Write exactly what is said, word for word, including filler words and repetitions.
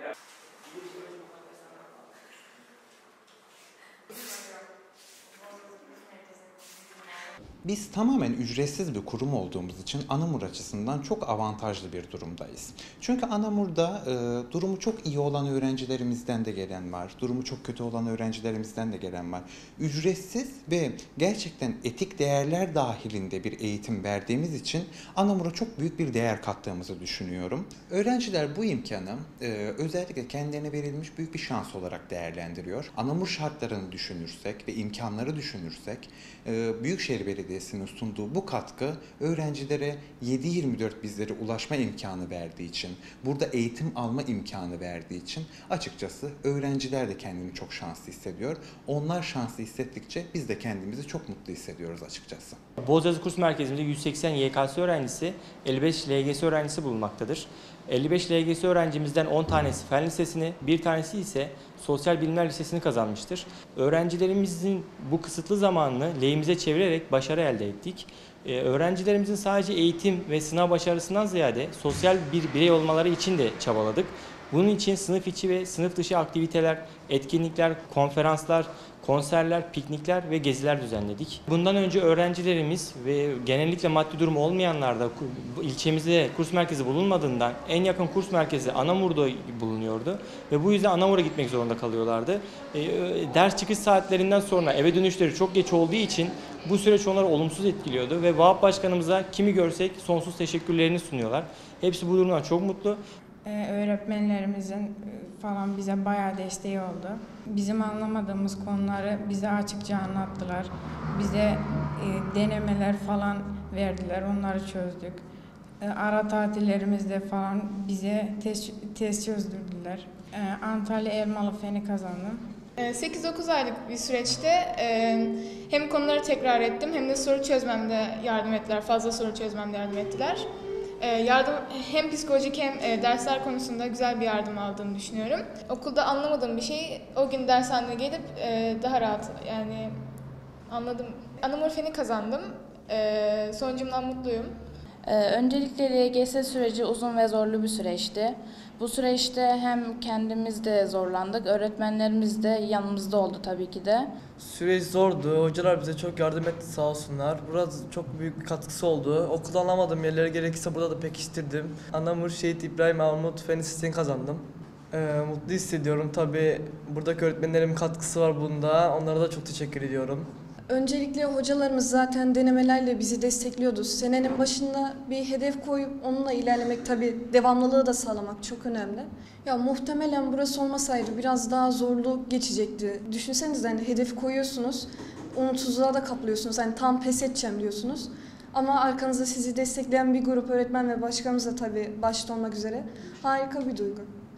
Biz tamamen ücretsiz bir kurum olduğumuz için Anamur açısından çok avantajlı bir durumdayız. Çünkü Anamur'da e, durumu çok iyi olan öğrencilerimizden de gelen var, durumu çok kötü olan öğrencilerimizden de gelen var. Ücretsiz ve gerçekten etik değerler dahilinde bir eğitim verdiğimiz için Anamur'a çok büyük bir değer kattığımızı düşünüyorum. Öğrenciler bu imkanı e, özellikle kendilerine verilmiş büyük bir şans olarak değerlendiriyor. Anamur şartlarını düşünürsek ve imkanları düşünürsek, e, Büyükşehir Belediyesi sunduğu bu katkı öğrencilere yedi yirmi dört bizlere ulaşma imkanı verdiği için, burada eğitim alma imkanı verdiği için açıkçası öğrenciler de kendini çok şanslı hissediyor. Onlar şanslı hissettikçe biz de kendimizi çok mutlu hissediyoruz açıkçası. Bozyazı Kurs Merkezimizde yüz seksen Y K S öğrencisi, elli beş L G S öğrencisi bulunmaktadır. elli beş L G S öğrencimizden on tanesi Fen Lisesi'ni, bir tanesi ise Sosyal Bilimler Lisesi'ni kazanmıştır. Öğrencilerimizin bu kısıtlı zamanını lehimize çevirerek başarı elde ettik. Ee, öğrencilerimizin sadece eğitim ve sınav başarısından ziyade sosyal bir birey olmaları için de çabaladık. Bunun için sınıf içi ve sınıf dışı aktiviteler, etkinlikler, konferanslar, konserler, piknikler ve geziler düzenledik. Bundan önce öğrencilerimiz ve genellikle maddi durumu olmayanlar da ilçemizde kurs merkezi bulunmadığından en yakın kurs merkezi Anamur'da bulunuyordu ve bu yüzden Anamur'a gitmek zorunda kalıyorlardı. E, ders çıkış saatlerinden sonra eve dönüşleri çok geç olduğu için bu süreç onları olumsuz etkiliyordu ve Vahap Başkanımıza kimi görsek sonsuz teşekkürlerini sunuyorlar. Hepsi bu durumdan çok mutlu. Ee, öğretmenlerimizin falan bize bayağı desteği oldu. Bizim anlamadığımız konuları bize açıkça anlattılar. Bize e, denemeler falan verdiler, onları çözdük. E, ara tatillerimizde falan bize test, test çözdürdüler. E, Antalya Elmalı Fen'i kazandım. sekiz dokuz aylık bir süreçte hem konuları tekrar ettim hem de soru çözmemde yardım ettiler, fazla soru çözmemde yardım ettiler. Yardım hem psikolojik hem dersler konusunda güzel bir yardım aldığını düşünüyorum. Okulda anlamadığım bir şeyi o gün dershaneye gelip daha rahat yani anladım. Anamur Fen'i kazandım. Sonucumdan mutluyum. Öncelikle L G S süreci uzun ve zorlu bir süreçti. Bu süreçte hem kendimiz de zorlandık, öğretmenlerimiz de yanımızda oldu tabii ki de. Süreç zordu, hocalar bize çok yardım etti sağ olsunlar. Burada çok büyük bir katkısı oldu. Okulda anlamadığım yerlere gerekirse burada da pekiştirdim. Anamur Şehit İbrahim Armut Fen Lisesi'ni kazandım. Ee, mutlu hissediyorum tabii, buradaki öğretmenlerimin katkısı var bunda, onlara da çok teşekkür ediyorum. Öncelikle hocalarımız zaten denemelerle bizi destekliyordu. Senenin başında bir hedef koyup onunla ilerlemek, tabii devamlılığı da sağlamak çok önemli. Ya muhtemelen burası olmasaydı biraz daha zorlu geçecekti. Düşünsenize, hani hedef koyuyorsunuz, umutsuzluğa da kaplıyorsunuz. Hani tam pes edeceğim diyorsunuz. Ama arkanızda sizi destekleyen bir grup öğretmen ve başkanımız da tabii başta olmak üzere harika bir duygu.